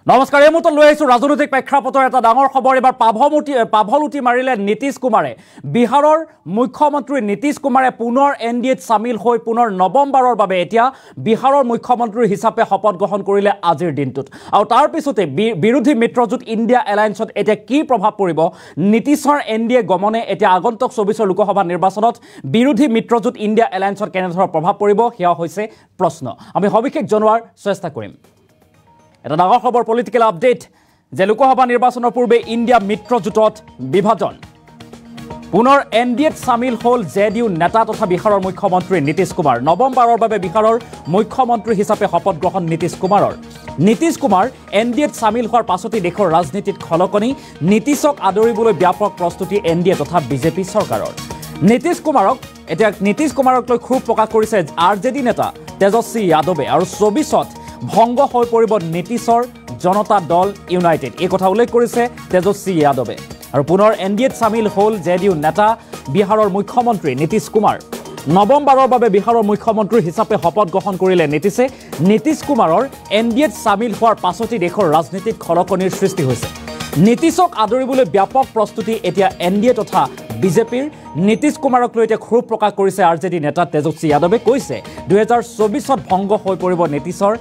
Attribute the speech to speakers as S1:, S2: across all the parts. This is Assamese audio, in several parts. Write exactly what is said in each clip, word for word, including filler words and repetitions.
S1: নমস্কাৰ এই মুহূৰ্তত লৈ আহিছো ৰাজনৈতিক প্ৰেক্ষাপটৰ এটা ডাঙৰ খবৰ এবাৰ পাভমুটি পাভলুটি মাৰিলে নীতিশ কুমাৰে বিহাৰৰ মুখ্যমন্ত্ৰী নীতিশ কুমাৰে পুনৰ এনডিএত সামিল হৈ পুনৰ নৱমবাৰৰ বাবে এতিয়া বিহাৰৰ মুখ্যমন্ত্ৰী হিচাপে শপত গ্ৰহণ কৰিলে আজিৰ দিনটোত আৰু তাৰ পিছতে বিৰোধী মিত্ৰজোঁট ইণ্ডিয়া এলায়েন্সত এতিয়া কি প্ৰভাৱ পৰিব নীতিশৰ এনডিএ গমনে এতিয়া আগন্তুক চৌবিছৰ লোকসভা নিৰ্বাচনত বিৰোধী মিত্ৰজোঁট ইণ্ডিয়া এলায়েন্সত কেনেধৰণৰ প্ৰভাৱ পৰিব সেয়া হৈছে প্ৰশ্ন আমি সবিশেষ জনোৱাৰ চেষ্টা কৰিম এটা ডাঙৰ খবৰ পলিটিক্যাল আপডেট যে লোকসভা নিৰ্বাচনৰ পূৰ্বে ইণ্ডিয়া মিত্ৰজোঁটত বিভাজন পুনৰ এনডিএত সামিল হল জেডিইউ নেতা তথা বিহাৰৰ মুখ্যমন্ত্ৰী নীতিশ কুমাৰ নৱমবাৰৰ বাবে বিহাৰৰ মুখ্যমন্ত্ৰী হিচাপে শপত গ্ৰহণ নীতিশ কুমাৰৰ নীতিশ কুমাৰ এনডিএত সামিল হোৱাৰ পাছতে দেশৰ ৰাজনীতিত খলকনি নীতিশক আদৰিবলৈ ব্যাপক প্ৰস্তুতি এনডিএ তথা বিজেপি চৰকাৰৰ নীতিশ কুমাৰক এতিয়া নীতিশ কুমাৰক লৈ খুব প্ৰকাশ কৰিছে আৰজেডি নেতা তেজস্বী যাদৱে আৰু চৌবিছত ভংগ হৈ পৰিব নীতিশৰ জনতা দল ইউনাইটেড এই কথা উল্লেখ কৰিছে তেজস্বী যাদৱে আৰু পুনৰ এনডিএত সামিল হল জেডিইউ নেতা বিহাৰৰ মুখ্যমন্ত্ৰী নীতিশ কুমাৰ নৱমবাৰৰ বাবে বিহাৰৰ মুখ্যমন্ত্ৰী হিচাপে শপত গ্ৰহণ কৰিলে নীতিশে নীতিশ কুমাৰৰ এনডিএত সামিল হোৱাৰ পাছতে দেশৰ ৰাজনীতিত খলকনিৰ সৃষ্টি হৈছে নীতিশক আদৰিবলৈ ব্যাপক প্ৰস্তুতি এতিয়া এনডিএ তথা বিজেপিৰ নীতিশ কুমাৰক লৈ এতিয়া ক্ষোভ প্ৰকাশ কৰিছে আৰজেডি নেতা তেজস্বী যাদৱে কৈছে দুহেজাৰ চৌবিছত ভংগ হৈ পৰিব নীতিশৰ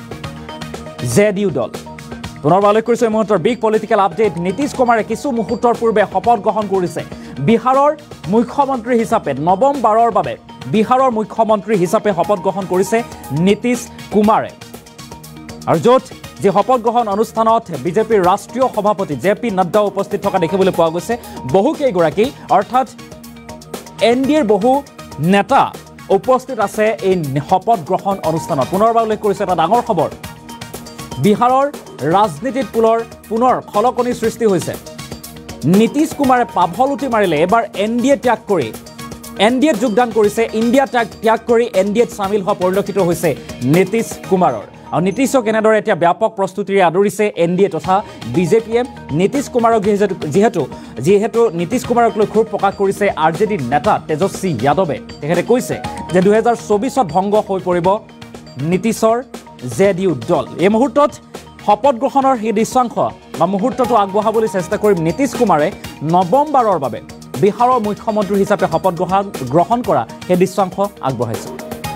S1: জেডিইউ দল পুনৰবাৰ উল্লেখ কৰিছে এই মুহূৰ্তৰ বিগ পলিটিক্যাল আপডেট নীতিশ কুমাৰে কিছু মুহূৰ্তৰ পূৰ্বে শপত গ্ৰহণ কৰিছে বিহাৰৰ মুখ্যমন্ত্ৰী হিচাপে নৱমবাৰৰ বাবে বিহাৰৰ মুখ্যমন্ত্ৰী হিচাপে শপত গ্ৰহণ কৰিছে নীতিশ কুমাৰে আৰু য'ত যে শপত গ্ৰহণ অনুষ্ঠানত বিজেপিৰ ৰাষ্ট্ৰীয় সভাপতি জে পি নাড্ডা উপস্থিত থকা দেখিবলৈ পোৱা গৈছে বহুকেইগৰাকী অৰ্থাৎ এনডিএৰ বহু নেতা উপস্থিত আছে এই শপত গ্ৰহণ অনুষ্ঠানত পুনৰবাৰ উল্লেখ কৰিছে এটা ডাঙৰ খবৰ বিহাৰৰ ৰাজনীতিত পুনৰ পুনৰ খলকনি সৃষ্টি হৈছে নীতিশ কুমাৰে পাভলুটি মাৰিলে এবাৰ এনডিএ ত্যাগ কৰি এনডিএত যোগদান কৰিছে ইণ্ডিয়া ত্যাগ ত্যাগ কৰি এনডিএত সামিল হোৱা পৰিলক্ষিত হৈছে নীতিশ কুমাৰৰ আৰু নীতিশক এনেদৰে এতিয়া ব্যাপক প্ৰস্তুতিৰে আদৰিছে এনডিএ তথা বিজেপিয়ে নীতিশ কুমাৰক যিহেতু যিহেতু নীতিশ কুমাৰক লৈ ক্ষোভ প্ৰকাশ কৰিছে আৰজেডি নেতা তেজস্বী যাদৱে তেখেতে কৈছে যে দুহেজাৰ চৌবিছত ভংগ হৈ পৰিব নীতিশৰ জেডিইউ দল এই মুহূৰ্তত শপত গ্ৰহণৰ সেই দৃশ্যাংশ বা মুহূৰ্তটো আগবঢ়াবলৈ চেষ্টা কৰিম নীতিশ কুমাৰে নৱমবাৰৰ বাবে বিহাৰৰ মুখ্যমন্ত্ৰী হিচাপে শপত গ্ৰহণ গ্ৰহণ কৰা সেই দৃশ্যাংশ আগবঢ়াইছে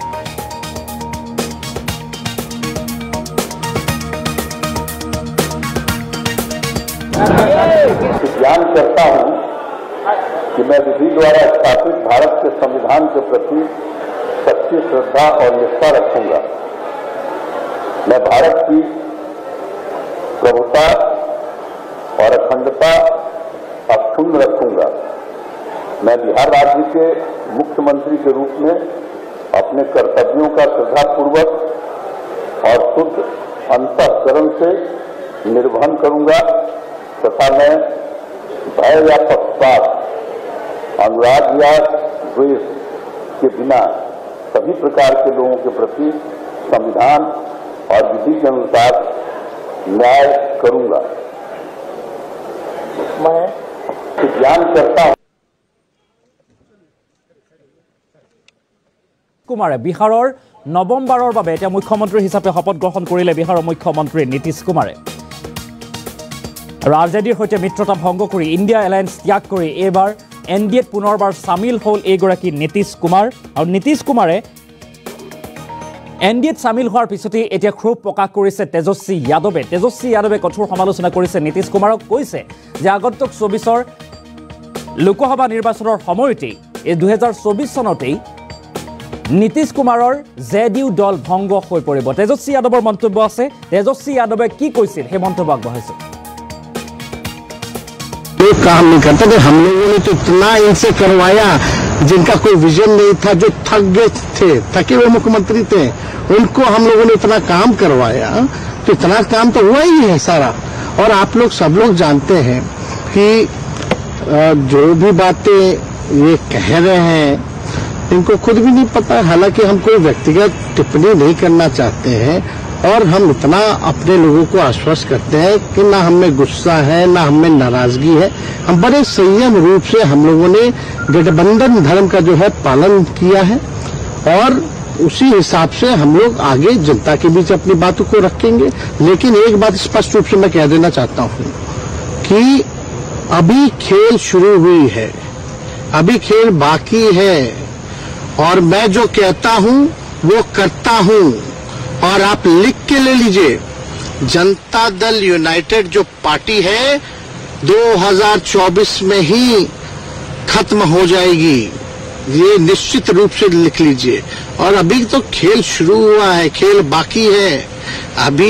S2: ज्ञान करता हूं कि मैं विधि द्वारा स्थापित भारत के संविधान के प्रति सच्ची श्रद्धा और निष्ठा रखूंगा मैं भारत की प्रभुता और अखंडता अक्षुण्ण रखूंगा मैं बिहार राज्य के मुख्यमंत्री के रूप में अपने कर्तव्यों का श्रद्धापूर्वक और शुद्ध अंतःकरण से निर्वहन करूंगा तथा मैं भय या पक्षपात अनुराग या द्वेष के बिना सभी प्रकार के लोगों के प्रति संविधान और विधि के अनुसार न्याय करूंगा मैं ज्ञान करता हूं
S1: কুমাৰে বিহাৰৰ নৱমবাৰৰ বাবে এতিয়া মুখ্যমন্ত্ৰী হিচাপে শপত গ্ৰহণ কৰিলে বিহাৰৰ মুখ্যমন্ত্ৰী নীতিশ কুমাৰে আৰজেডিৰ সৈতে মিত্ৰতা ভংগ কৰি ইণ্ডিয়া এলায়েন্স ত্যাগ কৰি এইবাৰ এনডিএত পুনৰবাৰ সামিল হ'ল এইগৰাকী নীতিশ কুমাৰ আৰু নীতিশ কুমাৰে এনডিএত সামিল হোৱাৰ পিছতে এতিয়া ক্ষোভ প্ৰকাশ কৰিছে তেজস্বী যাদৱে তেজস্বী যাদৱে কঠোৰ সমালোচনা কৰিছে নীতিশ কুমাৰক কৈছে যে আগন্তুক চৌবিছৰ লোকসভা নিৰ্বাচনৰ সময়তেই এই দুহেজাৰ চৌবিছ চনতেই নীতিশ কুমাৰৰ জেডিইউ দল ভংগ হৈ পৰিব তেজস্বী যাদৱৰ মন্তব্য আছে তেজস্বী যাদৱে কি কৈছিল সেই মন্তব্য আগবঢ়াইছে
S3: कोई काम नहीं करता कि हम लोगों ने तो इतना इनसे करवाया जिनका कोई विजन नहीं था जो थक गए थे थके हुए मुख्यमंत्री थे उनको हम लोगों ने इतना काम करवाया तो इतना काम तो हुआ ही है सारा और आप लोग सब लोग जानते हैं कि जो भी बातें ये कह रहे हैं इनको खुद भी नहीं पता हालांकि हम कोई व्यक्तिगत टिप्पणी नहीं करना चाहते हैं और हम इतना अपने लोगों को आश्वस्त करते हैं कि ना हमें गुस्सा है ना हमें नाराजगी है हम बड़े संयम रूप से हम लोगों ने गठबंधन धर्म का जो है पालन किया है और उसी हिसाब से हम लोग आगे जनता के बीच अपनी बातों को रखेंगे। लेकिन एक बात स्पष्ट रूप से मैं कह देना चाहता हूं कि अभी खेल शुरू हुई है, अभी खेल बाकी है, और मैं जो कहता हूं वो करता हूं। और आप लिख के ले लीजिए, जनता दल यूनाइटेड जो पार्टी है दो हज़ार चौबीस में ही खत्म हो जाएगी, ये निश्चित रूप से लिख लीजिए। और अभी तो खेल शुरू हुआ है, खेल बाकी है। अभी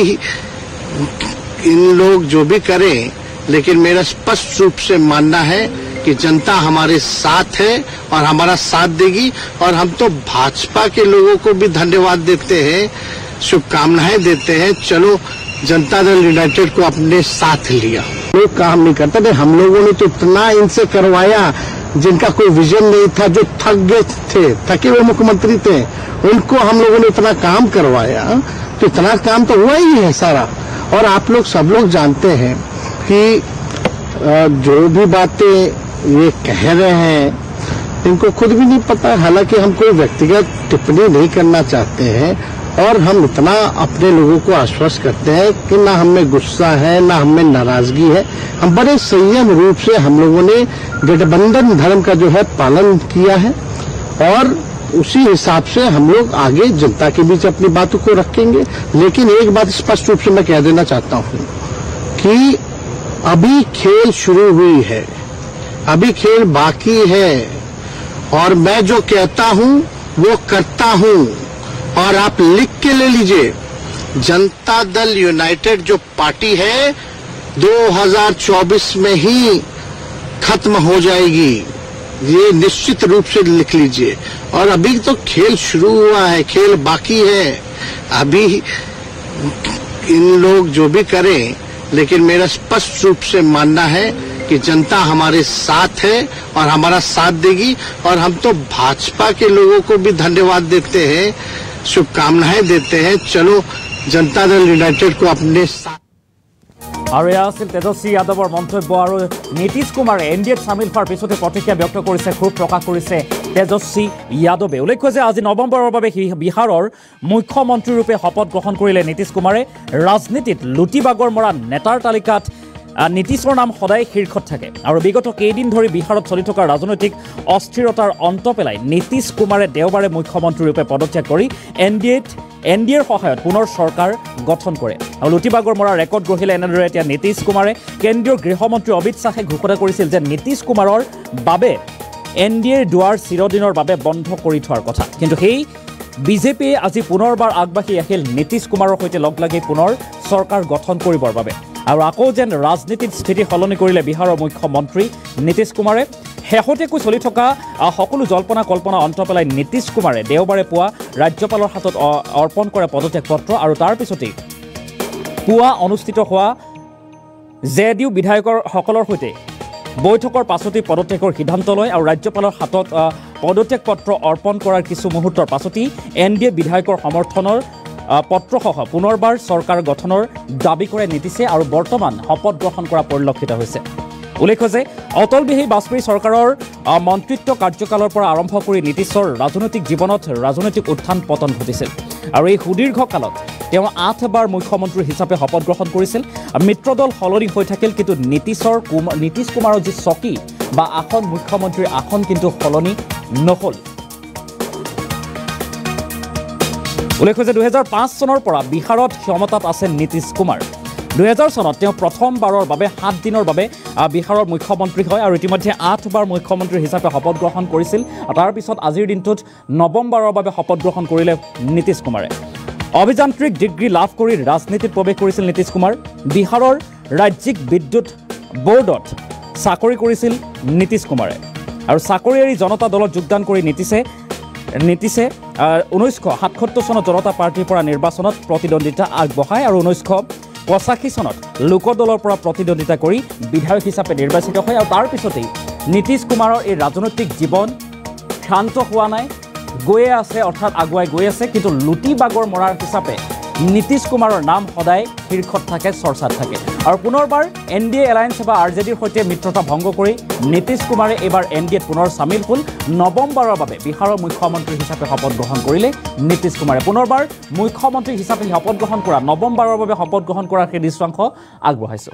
S3: इन लोग जो भी करें, लेकिन मेरा स्पष्ट रूप से मानना है कि जनता हमारे साथ है और हमारा साथ देगी। और हम तो भाजपा के लोगों को भी धन्यवाद देते हैं, शुभकामनाएं देते हैं। चलो, जनता दल यूनाइटेड को अपने साथ लिया। लोग काम नहीं करते थे, हम लोगों ने तो इतना इनसे करवाया जिनका कोई विजन नहीं था, जो थक गए थे, थके हुए मुख्यमंत्री थे, उनको हम लोगों ने इतना काम करवाया। तो इतना काम तो हुआ ही है सारा। और आप लोग सब लोग जानते हैं कि जो भी बातें ये कह रहे हैं इनको खुद भी नहीं पता। हालांकि हम कोई व्यक्तिगत टिप्पणी नहीं करना चाहते हैं, और हम इतना अपने लोगों को आश्वस्त करते हैं कि ना हमें गुस्सा है, ना हमें नाराजगी है। हम बड़े संयम रूप से हम लोगों ने गठबंधन धर्म का जो है पालन किया है, और उसी हिसाब से हम लोग आगे जनता के बीच अपनी बातों को रखेंगे। लेकिन एक बात स्पष्ट रूप से मैं कह देना चाहता हूं कि अभी खेल शुरू हुई है, अभी खेल बाकी है, और मैं जो कहता हूं वो करता हूं। और आप लिख के ले लीजिए, जनता दल यूनाइटेड जो पार्टी है दो हज़ार चौबीस में ही खत्म हो जाएगी, ये निश्चित रूप से लिख लीजिए। और अभी तो खेल शुरू हुआ है, खेल बाकी है। अभी इन लोग जो भी करें, लेकिन मेरा स्पष्ट रूप से मानना है कि जनता हमारे साथ है और हमारा साथ देगी। और हम तो भाजपा के लोगों को भी धन्यवाद देते हैं, शुभकामनाएं देते हैं। चलो, जनता दल यूनाइटेड को अपने साथ।
S1: আৰু এয়া আছিল তেজস্বী যাদৱৰ মন্তব্য। আৰু নীতিশ কুমাৰে এন ডি এত চামিল হোৱাৰ পিছতে প্ৰতিক্ৰিয়া ব্যক্ত কৰিছে, ক্ষোভ প্ৰকাশ কৰিছে তেজস্বী যাদৱে। উল্লেখ্য যে আজি নৱমবাৰৰ বাবে বিহাৰৰ মুখ্যমন্ত্ৰীৰূপে শপত গ্ৰহণ কৰিলে নীতিশ কুমাৰে। ৰাজনীতিত লুটি বাগৰ মৰা নেতাৰ তালিকাত নীতিশৰ নাম সদায় শীৰ্ষত থাকে। আৰু বিগত কেইদিন ধৰি বিহাৰত চলি থকা ৰাজনৈতিক অস্থিৰতাৰ অন্ত পেলাই নীতিশ কুমাৰে দেওবাৰে মুখ্যমন্ত্ৰীৰূপে পদত্যাগ কৰি এন ডি এত এন ডি এৰ সহায়ত পুনৰ চৰকাৰ গঠন কৰে। আৰু লুটিবাগৰ মৰা ৰেকৰ্ড গঢ়িলে এনেদৰে এতিয়া নীতিশ কুমাৰে। কেন্দ্ৰীয় গৃহমন্ত্ৰী অমিত শ্বাহে ঘোষণা কৰিছিল যে নীতিশ কুমাৰৰ বাবে এন ডি এৰ দুৱাৰ চিৰদিনৰ বাবে বন্ধ কৰি থোৱাৰ কথা। কিন্তু সেই বিজেপিয়ে আজি পুনৰবাৰ আগবাঢ়ি আহিল নীতিশ কুমাৰৰ সৈতে লগ লাগি পুনৰ চৰকাৰ গঠন কৰিবৰ বাবে। আৰু আকৌ যেন ৰাজনীতিত স্থিতি সলনি কৰিলে বিহাৰৰ মুখ্যমন্ত্ৰী নীতিশ কুমাৰে। শেহতীয়াকৈ চলি থকা সকলো জল্পনা কল্পনা অন্ত পেলাই নীতিশ কুমাৰে দেওবাৰে পুৱা ৰাজ্যপালৰ হাতত অৰ্পণ কৰে পদত্যাগ পত্ৰ। আৰু তাৰ পিছতেই পুৱা অনুষ্ঠিত হোৱা জে ডি ইউ বিধায়কসকলৰ সৈতে বৈঠকৰ পাছতেই পদত্যাগৰ সিদ্ধান্ত লয়। আৰু ৰাজ্যপালৰ হাতত পদত্যাগ পত্ৰ অৰ্পণ কৰাৰ কিছু মুহূৰ্তৰ পাছতেই এন ডি এ বিধায়কৰ সমৰ্থনৰ পত্ৰসহ পুনৰবাৰ চৰকাৰ গঠনৰ দাবী কৰে নীতিশে। আৰু বৰ্তমান শপত গ্ৰহণ কৰা পৰিলক্ষিত হৈছে। উল্লেখ্য যে অটল বিহাৰী বাজপেয়ী চৰকাৰৰ মন্ত্ৰিত্ব কাৰ্যকালৰ পৰা আৰম্ভ কৰি নীতিশৰ ৰাজনৈতিক জীৱনত ৰাজনৈতিক উত্থান পতন ঘটিছিল। আৰু এই সুদীৰ্ঘ কালত তেওঁ আঠবাৰ মুখ্যমন্ত্ৰী হিচাপে শপত গ্ৰহণ কৰিছিল। মিত্ৰদল সলনি হৈ থাকিল, কিন্তু নীতিশৰ নীতিশ কুমাৰৰ যি চকী বা আসন, মুখ্যমন্ত্ৰীৰ আসন কিন্তু সলনি নহ'ল। উল্লেখ্য যে দুহেজাৰ পাঁচ চনৰ পৰা বিহাৰত ক্ষমতাত আছে নীতিশ কুমাৰ। দুহেজাৰ চনত তেওঁ প্ৰথমবাৰৰ বাবে সাত দিনৰ বাবে বিহাৰৰ মুখ্যমন্ত্ৰী হয় আৰু ইতিমধ্যে আঠবাৰ মুখ্যমন্ত্ৰী হিচাপে শপত গ্ৰহণ কৰিছিল। তাৰ পিছত আজিৰ দিনটোত নৱমবাৰৰ বাবে শপত গ্ৰহণ কৰিলে নীতিশ কুমাৰে। অভিযান্ত্ৰিক ডিগ্ৰী লাভ কৰি ৰাজনীতিত প্ৰৱেশ কৰিছিল নীতিশ কুমাৰ। বিহাৰৰ ৰাজ্যিক বিদ্যুৎ বোৰ্ডত চাকৰি কৰিছিল নীতিশ কুমাৰে। আৰু চাকৰি এৰি জনতা দলত যোগদান কৰি নীতিশে নীতিশে ঊনৈছশ সাতসত্তৰ চনত জনতা পাৰ্টীৰ পৰা নিৰ্বাচনত প্ৰতিদ্বন্দ্বিতা আগবঢ়ায়। আৰু ঊনৈছশ পঁচাশী চনত লোকদলৰ পৰা প্ৰতিদ্বন্দ্বিতা কৰি বিধায়ক হিচাপে নিৰ্বাচিত হয়। আৰু তাৰ পিছতেই নীতিশ কুমাৰৰ এই ৰাজনৈতিক জীৱন শান্ত হোৱা নাই, গৈয়ে আছে, অৰ্থাৎ আগুৱাই গৈ আছে। কিন্তু লুটি বাগৰ মৰাৰ হিচাপে নীতিশ কুমাৰৰ নাম সদায় শীৰ্ষত থাকে, চৰ্চাত থাকে। আৰু পুনৰবাৰ এন ডি এ এলায়েন্স বা আৰ জে ডিৰ সৈতে মিত্ৰতা ভংগ কৰি নীতিশ কুমাৰে এইবাৰ এন ডি এত পুনৰ চামিল হ'ল। নৱমবাৰৰ বাবে বিহাৰৰ মুখ্যমন্ত্ৰী হিচাপে শপত গ্ৰহণ কৰিলে নীতিশ কুমাৰে। পুনৰবাৰ মুখ্যমন্ত্ৰী হিচাপে শপত গ্ৰহণ কৰা নৱমবাৰৰ বাবে শপত গ্ৰহণ কৰাৰ সেই দৃশ্যাংশ আগবঢ়াইছোঁ।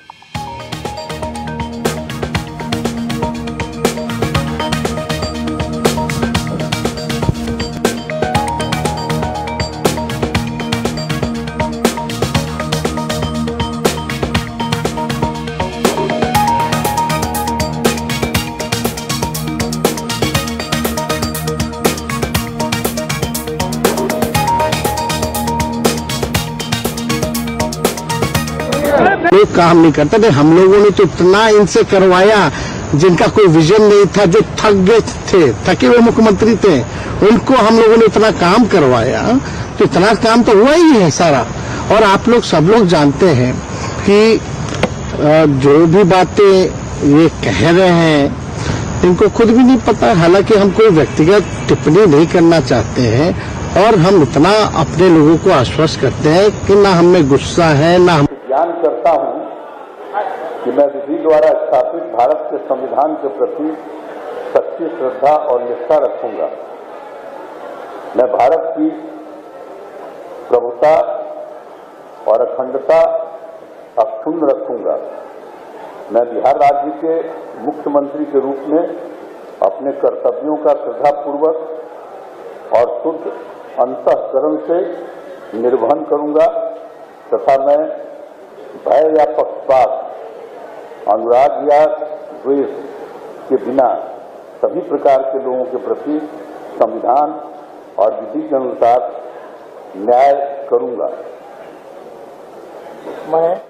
S3: कोई काम नहीं करता थे। हम लोगों ने तो इतना इनसे करवाया जिनका कोई विजन नहीं था, जो थक गए थे, थके हुए मुख्यमंत्री थे, उनको हम लोगों ने इतना काम करवाया। तो इतना काम तो हुआ ही है सारा। और आप लोग सब लोग जानते हैं कि जो भी बातें ये कह रहे हैं इनको खुद भी नहीं पता। हालांकि हम कोई व्यक्तिगत टिप्पणी नहीं करना चाहते हैं और हम इतना अपने लोगों को आश्वस्त करते हैं कि ना हमें गुस्सा है, ना हम
S2: ज्ञान करता हूं कि मैं विधि द्वारा स्थापित भारत के संविधान के प्रति सच्ची श्रद्धा और निष्ठा रखूंगा। मैं भारत की प्रभुता और अखंडता अक्षुण्ण रखूंगा। मैं बिहार राज्य के मुख्यमंत्री के रूप में अपने कर्तव्यों का श्रद्धापूर्वक और शुद्ध अंतःकरण से निर्वहन करूंगा तथा मैं भय या पक्षपात, अनुराग या द्वेष के बिना सभी प्रकार के लोगों के प्रति संविधान और विधि के अनुसार न्याय करूंगा। मैं